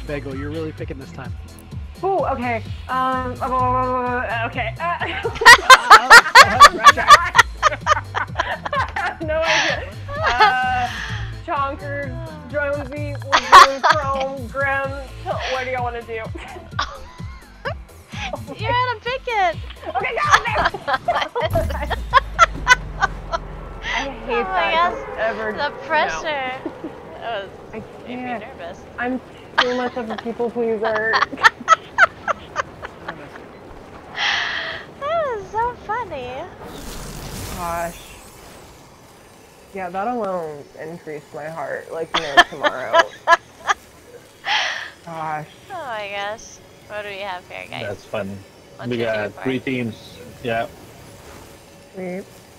Bagel. You're really picking this time. Oh, okay. Okay. No idea. Chonker, Jonesy, Lagoon, Chrome, Grim. What do y'all want to do? You're gonna pick it. Okay, go there. I hate that. Ever. The pressure. I Made me can't. nervous. I'm too much of a people pleaser. That was so funny. Gosh. Yeah, that alone increased my heart like no tomorrow. Gosh. Oh my gosh. What do we have here, guys? That's fun. What's We your got favorite 3 part? teams. Yeah. Sweet.